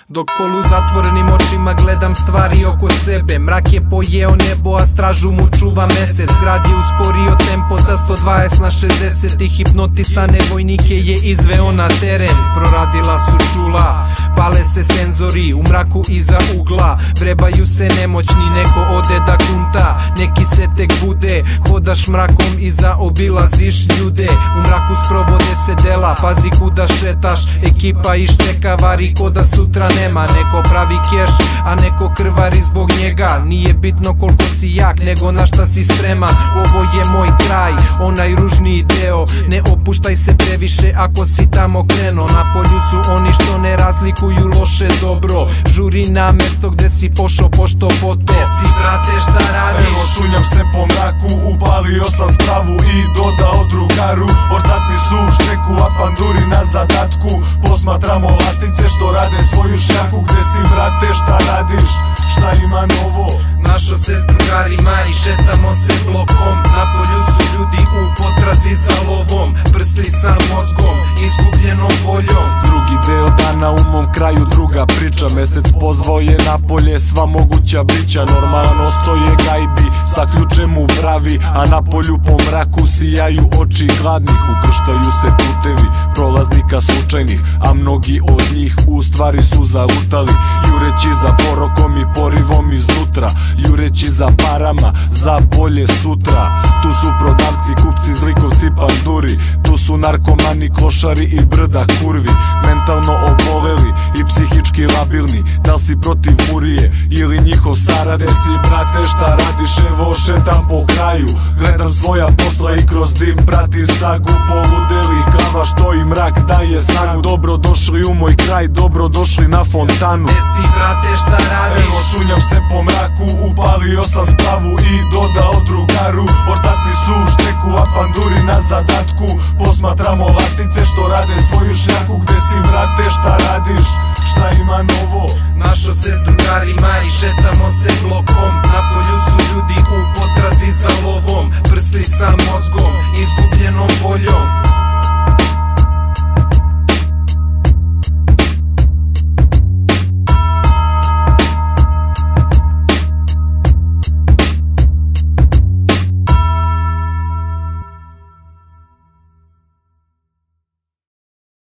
Dok poluzatvorenim očima gledam stvari oko sebe. Mrak je pojeo nebo, a stražu mu čuva mesec. Grad je usporio tempo sa 120 na 60 i hipnotisane vojnike je izveo na teren. Proradila su čula, pale se senzori u mraku iza ugla. Vrebaju se nemoćni, neko ode da kunta, neki se tek bude. Hodaš mrakom i zaobilaziš ljude. U mraku sprovode se dela, pazi kuda šetaš. Ekipa išteka vari ko da sutra nema. Neko pravi keš, a neko krvari zbog njega. Nije bitno koliko si jak, nego na šta si spreman. Ovo je moj kraj, onaj ružniji deo. Ne opuštaj se previše ako si tamo krenuo. Na polju su oni što ne razlikuju loše dobro. Žuri na mesto gde si pošao pošto poto. Si brate šta radiš? Evo šunjam se po mraku, upalio sam spravu i dodao drugaru. Ortaci su u šteku, a panduri na zadatku. Posmatramo lasice što rade svoju šljaku. Gde si brate šta radiš? Šta ima novo? Našo se s drugarima i šetamo se blokom. Na polju su ljudi u potrazi za lovom. Prsli sa mozgom, izgubljenom voljom. Drugi deo dana u mom kraju, druga priča. Mesec pozvao je napolje sva moguća bića. Normalan ostoje gajbi sa ključem u bravi, a na polju po mraku sijaju oči gladnih. Ukrštaju se putevi prolaznika slučajnih, a mnogi od njih u stvari su zalutali. Jureći za porokom i porivom iznutra, jureći za parama, za bolje sutra. Tu su prodavci, kupci, zlikovci, panduri. Tu su narkomani, klošari i brda kurvi. Mentalno oboleli i psihički labilni. Da li si protiv murije ili njihov sarade? Si brate šta radiš? Evo šetam po kraju, gledam svoja posla i kroz dim pratim sagu. Poludeli glava što i mrak daje snagu. Dobro došli u moj kraj, dobro došli na fontanu. Gde si brate šta radiš? Evo šunjam se po mraku, upalio sam spravu i dodao drugaru. Ortaci su u šteku, a panduri na zadatku. Posmatramo lasice što rade svoju šljaku. Gde si brate šta radiš? Šta ima novo? Našo se s drugarima i šetamo se blokom. Na polju su ljudi u potrazi za lovom. Prsli sa mozgom, izgubljenom voljom.